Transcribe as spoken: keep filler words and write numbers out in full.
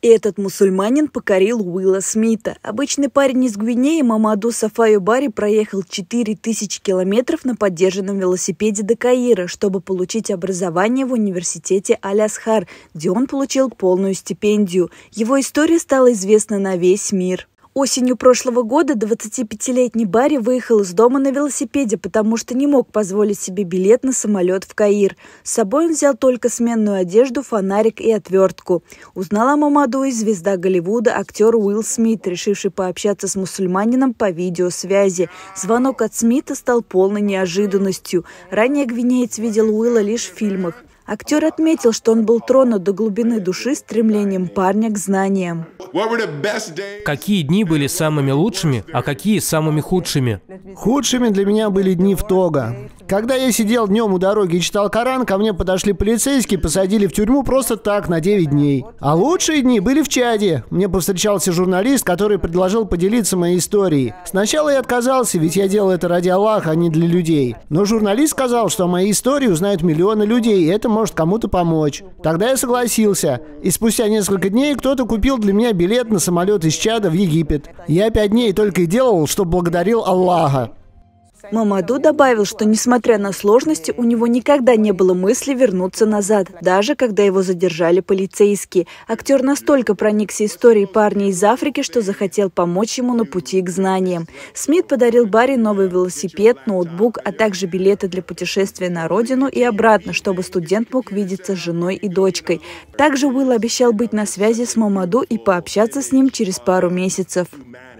Этот мусульманин покорил Уилла Смита. Обычный парень из Гвинеи Мамаду Сафаю Бари проехал четыре тысячи километров на подержанном велосипеде до Каира, чтобы получить образование в университете Аль-Азхар, где он получил полную стипендию. Его история стала известна на весь мир. Осенью прошлого года двадцатипятилетний Бари выехал из дома на велосипеде, потому что не мог позволить себе билет на самолет в Каир. С собой он взял только сменную одежду, фонарик и отвертку. Узнала Мамаду и звезда Голливуда, актер Уилл Смит, решивший пообщаться с мусульманином по видеосвязи. Звонок от Смита стал полной неожиданностью. Ранее гвинеец видел Уилла лишь в фильмах. Актер отметил, что он был тронут до глубины души стремлением парня к знаниям. Какие дни были самыми лучшими, а какие самыми худшими? Худшими для меня были дни в Того. Когда я сидел днем у дороги и читал Коран, ко мне подошли полицейские, посадили в тюрьму просто так, на девять дней. А лучшие дни были в Чаде. Мне повстречался журналист, который предложил поделиться моей историей. Сначала я отказался, ведь я делал это ради Аллаха, а не для людей. Но журналист сказал, что о моей истории узнают миллионы людей, и это может кому-то помочь. Тогда я согласился. И спустя несколько дней кто-то купил для меня билет на самолет из Чада в Египет. Я пять дней только и делал, что благодарил Аллаха. Мамаду добавил, что, несмотря на сложности, у него никогда не было мысли вернуться назад, даже когда его задержали полицейские. Актер настолько проникся историей парня из Африки, что захотел помочь ему на пути к знаниям. Смит подарил Барри новый велосипед, ноутбук, а также билеты для путешествия на родину и обратно, чтобы студент мог видеться с женой и дочкой. Также Уилл обещал быть на связи с Мамаду и пообщаться с ним через пару месяцев.